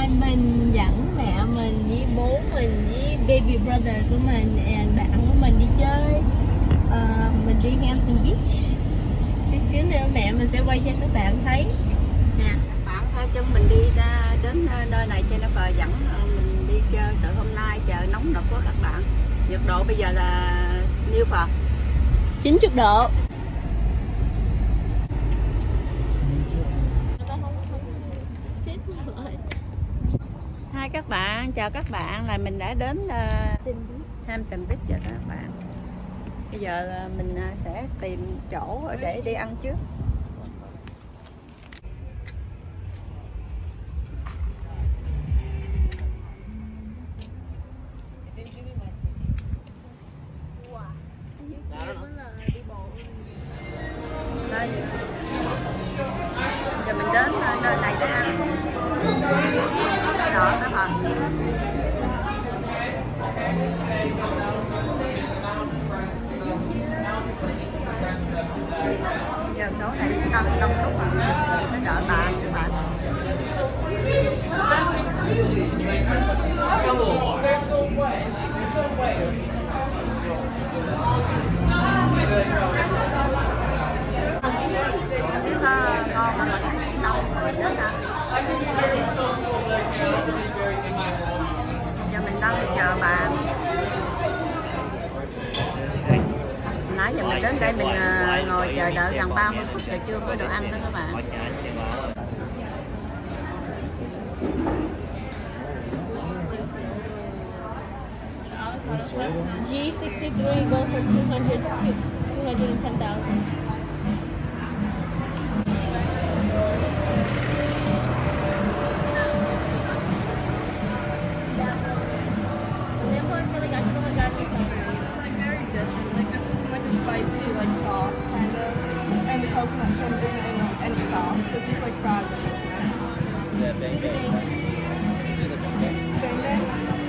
Mình dẫn mẹ mình với bố mình với baby brother của mình and bạn của mình đi chơi. Mình đi Hampton Beach. Tí xíu nữa mẹ mình sẽ quay cho các bạn thấy nè. Bạn theo chân mình đi ra đến nơi này Jennifer dẫn mình đi chơi. Từ hôm nay trời nóng nực quá các bạn. Nhiệt độ bây giờ là nhiêu Phật? 90 độ. Hai các bạn, chào các bạn, là mình đã đến Hampton Beach rồi các bạn. Bây giờ là mình sẽ tìm chỗ để đi ăn trước. Đây. Giờ mình đến nơi này để ăn. Đó các bạn. Giờ chỗ này đông đông đủ rồi. Nó đợi bạn các bạn. Ngon mà mình đông rồi đó nè. Giờ mình đang chờ bạn. Nãy giờ mình đến đây mình ngồi chờ đợi gần 30 phút rồi chưa có đồ ăn đó các bạn. G63 go for 210,000. Spicy like sauce kind of, and the coconut shrimp isn't in any sauce, so it's just like fried. Yeah, bang bang. Bang bang.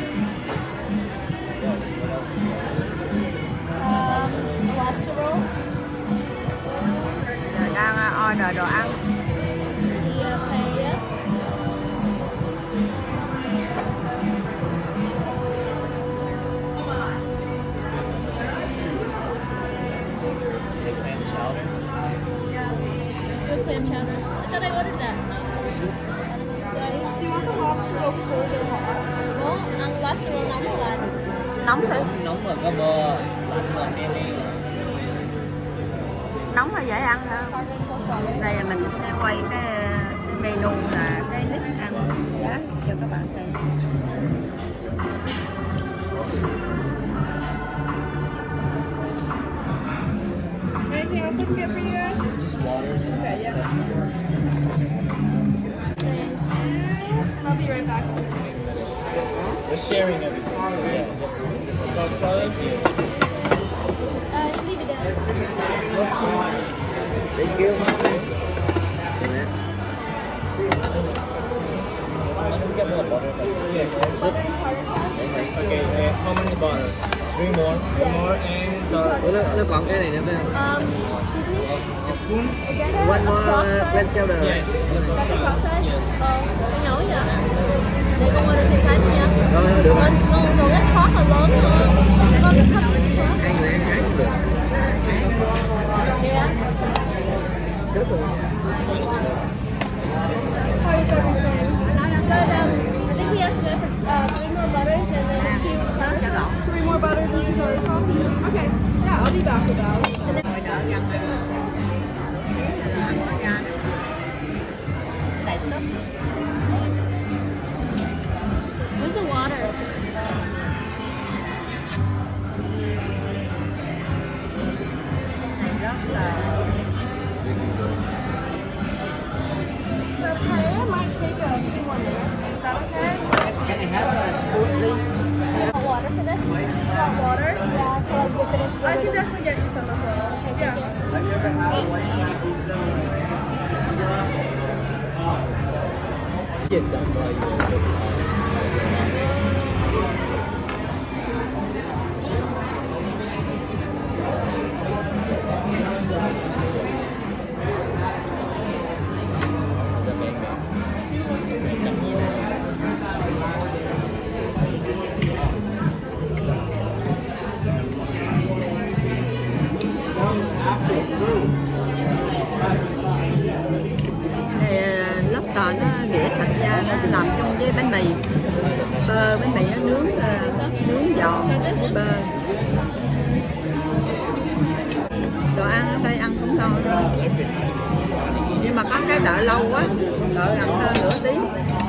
Lobster roll. Giờ đang order đồ ăn. Clam chowder. I thought I ordered that. Do you want the lobster roll cold or hot? Ủa, ăn lobster roll nóng là Nóng thử. Nóng mà có bơ, là mayonnaise. Nóng là dễ ăn hơn. Đây là mình sẽ quay cái menu là cái list ăn giá cho các bạn xem. Anything else I can get for you guys? Just water. Okay, yeah, that's fine. I'll be right back. We're sharing everything. So yeah. So Charlotte. leave it there. Thank you. Let me get more butter. Yes. Butter and tartar sauce. Okay. How many butter? Three more. Three more and Nó còn cái này nữa phải không? Excuse me? a spoon. One more clam chowder. Yeah. That's the process. Cái nhỏ vậy. Để con order thêm cái nha. Rồi, được rồi. Con cái khó là lớn hơn. Con cái thấp. Hai người ăn cái cũng được. Yeah. Rất rồi. How is everything? But I think we have to go for 3 more butters and then 2 tartar sauce. 3 more butters and 2 tartar sauces? Okay, yeah, I'll be back with those. And then Ngồi đợi gần. Ăn có ra nữa. Tại súp. where's the water? Này rất là The prayer might take a few more minutes. Is that okay? Can you have a spoon please? Want water for this? Want water? Yeah, so I'll dip it into I can definitely get you some as well. Yeah. Get done by you. Toàn nó đĩa thịt ra nó làm chung với bánh mì. Bơ bánh mì nó nướng giòn bơ. Đồ ăn ở đây ăn cũng ngon đó. Nhưng mà có cái đợi lâu quá, đợi gần hơn nửa tiếng.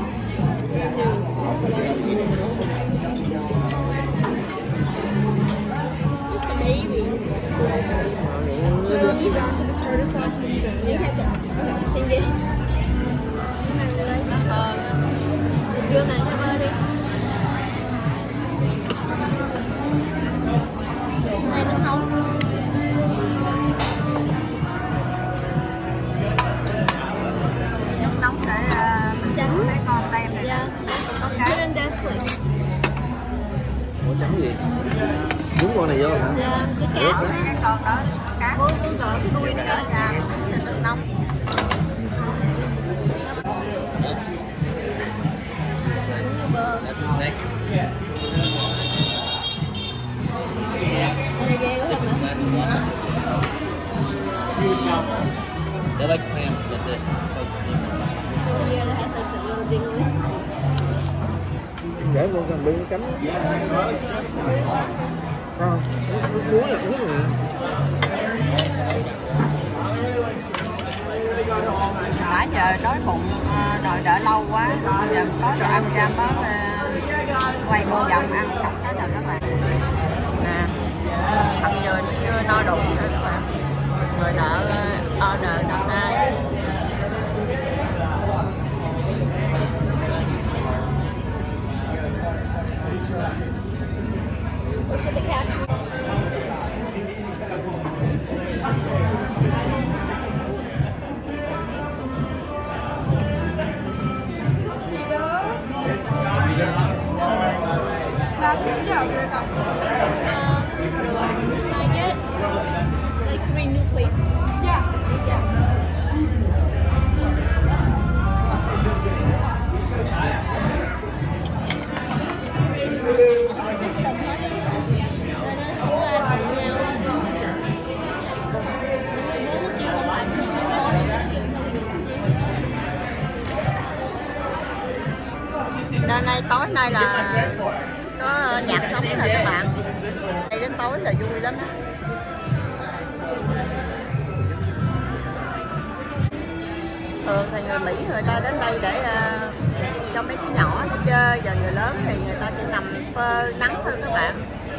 Đưa này cho bơ đi. Này nó không. Nóng để mình tránh mấy con tem này. Yeah. Có cái. Ủa chấm gì? Đúng con này vô hả? Yeah, cái cá. Cái con đó cá. Ôi, con gỡ cái đuôi nó Đỡ ra nước nóng. That's his neck. Này ghê quá hả? That's 100%. They like clams, but this looks different. So here it has like a little dingly. Để vô cần bên cắm. Con, muối là uống rồi. Nãy giờ đói bụng, đợi lâu quá, giờ có đồ ăn ra mới quay một vòng ăn sạch hết rồi các bạn. Nè, ăn giờ nó chưa no đủ nữa các bạn. Người nợ order đợt 2. Should the cat? I get like 3 new plates. Yeah. Hôm nay tối nay là có nhạc sống rồi các bạn. Đây đến tối là vui lắm á. Thường thì người Mỹ người ta đến đây để cho mấy đứa nhỏ nó chơi, giờ người lớn thì người ta chỉ nằm phơi nắng thôi các bạn.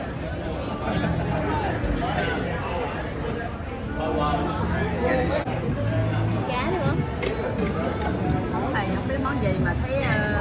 Cá nữa. Món này không biết món gì mà thấy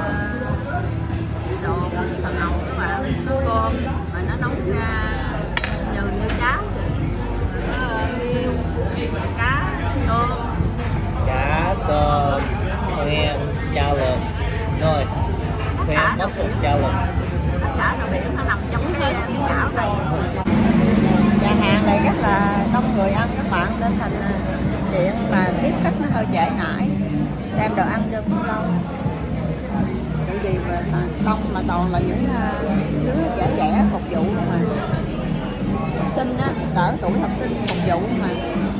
đồ xào nầu các bạn, súp cơm mà nó nấu ra như cháo vậy. Cá tôm. Cá, tôm, clam, scallop. No, clam, mussel, scallop. Tất cả đồ biển nó nằm trong cái chảo này. Nhà hàng này rất là đông người ăn các bạn, nên thành chuyện mà tiếp khách nó hơi trễ nải, đem đồ ăn cho cũng lâu. Cái gì mà đông mà toàn là những đứa trẻ phục vụ mà học sinh á, cỡ tuổi học sinh phục vụ mà.